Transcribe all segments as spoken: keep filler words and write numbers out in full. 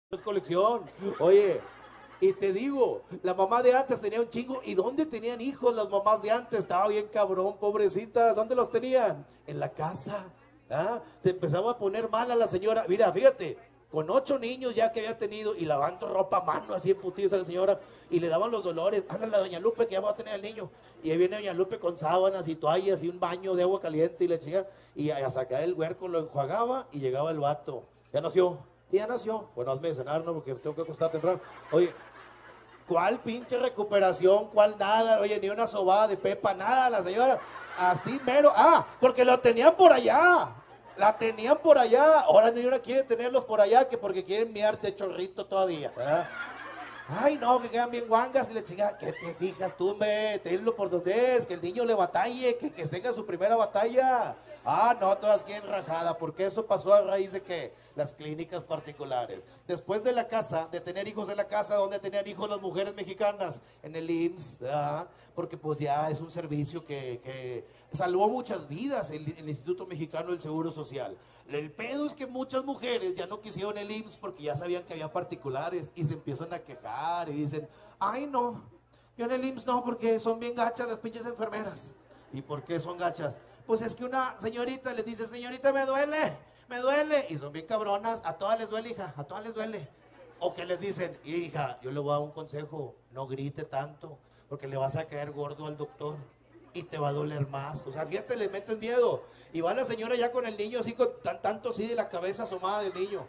Es colección. Oye, y te digo, la mamá de antes tenía un chingo. ¿Y dónde tenían hijos las mamás de antes? Estaba bien cabrón, pobrecitas. ¿Dónde los tenían? En la casa. ¿Ah? Se empezaba a poner mal a la señora. Mira, fíjate, con ocho niños ya que había tenido y lavando ropa a mano, así en putiza a la señora, y le daban los dolores. Háblale a doña Lupe que ya va a tener al niño. Y ahí viene doña Lupe con sábanas y toallas y un baño de agua caliente y la chica. Y a sacar el huerco lo enjuagaba y llegaba el vato. Ya nació. Y ya nació. Bueno, hazme de cenar, ¿no? Porque tengo que acostar temprano. Oye, ¿cuál pinche recuperación? ¿Cuál nada? Oye, ni una sobada de pepa, nada, la señora. Así mero. Ah, porque lo tenían por allá. La tenían por allá. Ahora ni una quiere tenerlos por allá, que porque quieren miar de chorrito todavía. ¿Verdad? Ay, no, que quedan bien guangas y le chinga. ¿Qué te fijas tú, me? Tenlo por donde es, que el niño le batalle, que, que tenga su primera batalla. Ah, no, todas quieren rajada, porque eso pasó a raíz de que las clínicas particulares. Después de la casa, de tener hijos en la casa, donde tenían hijos las mujeres mexicanas, en el I M S S, ¿ah? Porque pues ya es un servicio que, que salvó muchas vidas, el, el Instituto Mexicano del Seguro Social. El pedo es que muchas mujeres ya no quisieron el I M S S porque ya sabían que había particulares y se empiezan a quejar y dicen, ay no, yo en el I M S S no, porque son bien gachas las pinches enfermeras. ¿Y por qué son gachas? Pues es que una señorita les dice, señorita, me duele, me duele. Y son bien cabronas, a todas les duele, hija, a todas les duele. O que les dicen, hija, yo le voy a dar un consejo, no grite tanto, porque le vas a caer gordo al doctor y te va a doler más. O sea, fíjate, le metes miedo. Y va la señora ya con el niño así, con tan, tanto así de la cabeza asomada del niño.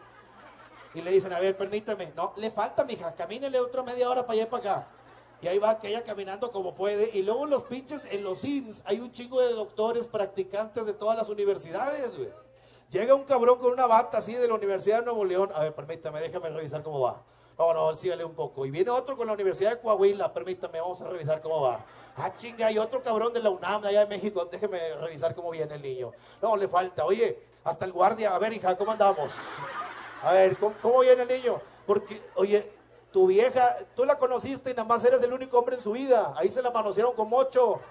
Y le dicen, a ver, permítame. No, le falta, mija, camínele otra media hora para allá y para acá. Y ahí va aquella caminando como puede. Y luego los pinches, en los I M S S, hay un chingo de doctores practicantes de todas las universidades, güey. Llega un cabrón con una bata así de la Universidad de Nuevo León. A ver, permítame, déjame revisar cómo va. No, no, sígale un poco. Y viene otro con la Universidad de Coahuila. Permítame, vamos a revisar cómo va. Ah, chinga, y otro cabrón de la UNAM, de allá de México. Déjeme revisar cómo viene el niño. No, le falta. Oye, hasta el guardia. A ver, hija, ¿cómo andamos? A ver, ¿cómo, cómo viene el niño? Porque, oye, tu vieja, tú la conociste y nada más eres el único hombre en su vida. Ahí se la manosearon como ocho.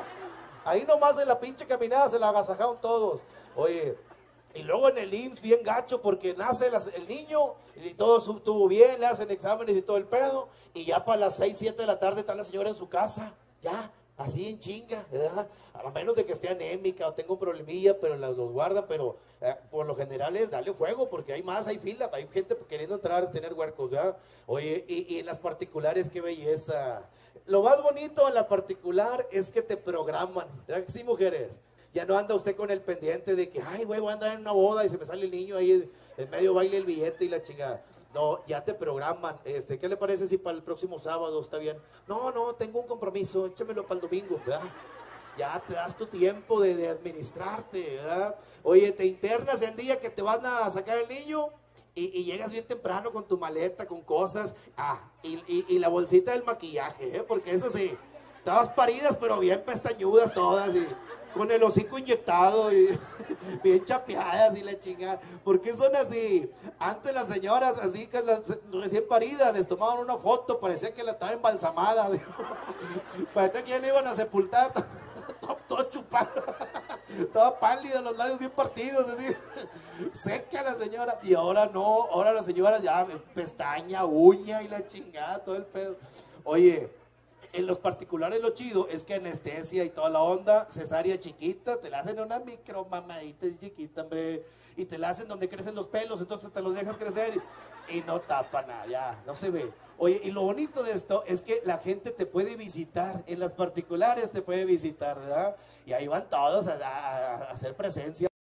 Ahí nomás en la pinche caminada se la agasajaron todos. Oye, y luego en el I M S S bien gacho porque nace las, el niño y todo estuvo bien, le hacen exámenes y todo el pedo. Y ya para las seis, siete de la tarde está la señora en su casa. Ya, así en chinga, ¿verdad? A menos de que esté anémica o tenga un problemilla, pero los, los guarda, pero eh, por lo general es darle fuego, porque hay más, hay fila, hay gente queriendo entrar a tener huercos, ¿verdad? Oye, y, y en las particulares, qué belleza. Lo más bonito en la particular es que te programan, ¿verdad que sí, mujeres? Ya no anda usted con el pendiente de que, ay, güey, voy a andar en una boda y se me sale el niño ahí en medio baile el billete y la chingada. No, ya te programan. Este, ¿qué le parece si para el próximo sábado está bien? No, no, tengo un compromiso, échamelo para el domingo, ¿verdad? Ya te das tu tiempo de, de administrarte, ¿verdad? Oye, te internas el día que te van a sacar el niño y, y llegas bien temprano con tu maleta, con cosas. Ah, y, y, y la bolsita del maquillaje, ¿eh? Porque eso sí, estabas paridas, pero bien pestañudas todas y con el hocico inyectado y bien chapeadas y la chingada. ¿Por qué son así? Antes las señoras así que las recién paridas les tomaban una foto, parecía que la estaba embalsamada. Parecía que ya le iban a sepultar. Todo, todo chupado, toda pálida, los labios bien partidos, así. Seca la señora. Y ahora no, ahora la señora ya pestaña, uña y la chingada, todo el pedo. Oye, en los particulares lo chido es que anestesia y toda la onda, cesárea chiquita, te la hacen una micro mamadita chiquita, hombre, y te la hacen donde crecen los pelos, entonces te los dejas crecer y, y no tapa nada, ya, no se ve. Oye, y lo bonito de esto es que la gente te puede visitar, en las particulares te puede visitar, ¿verdad? Y ahí van todos a, a, a hacer presencia.